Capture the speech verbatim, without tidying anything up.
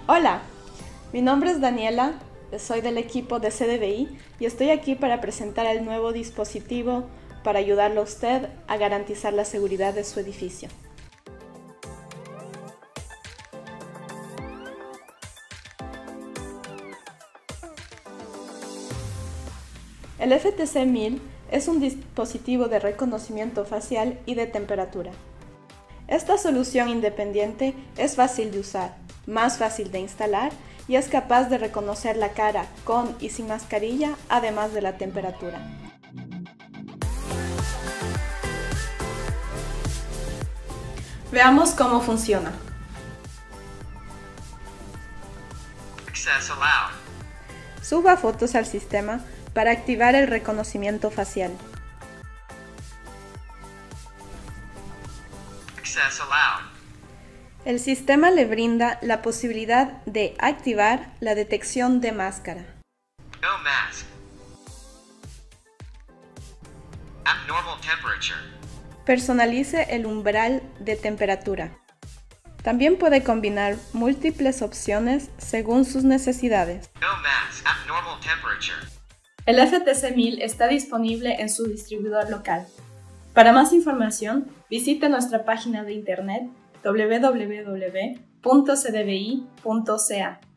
Hola, mi nombre es Daniela, soy del equipo de C D B I y estoy aquí para presentar el nuevo dispositivo para ayudarlo a usted a garantizar la seguridad de su edificio. El F T C mil es un dispositivo de reconocimiento facial y de temperatura. Esta solución independiente es fácil de usar, más fácil de instalar y es capaz de reconocer la cara con y sin mascarilla, además de la temperatura. Veamos cómo funciona. Access allowed. Suba fotos al sistema para activar el reconocimiento facial. Access allowed. El sistema le brinda la posibilidad de activar la detección de máscara. No mask. Abnormal temperature. Personalice el umbral de temperatura. También puede combinar múltiples opciones según sus necesidades. No mask. Abnormal temperature. El F T C mil está disponible en su distribuidor local. Para más información, visite nuestra página de internet w w w punto c d b i punto c a.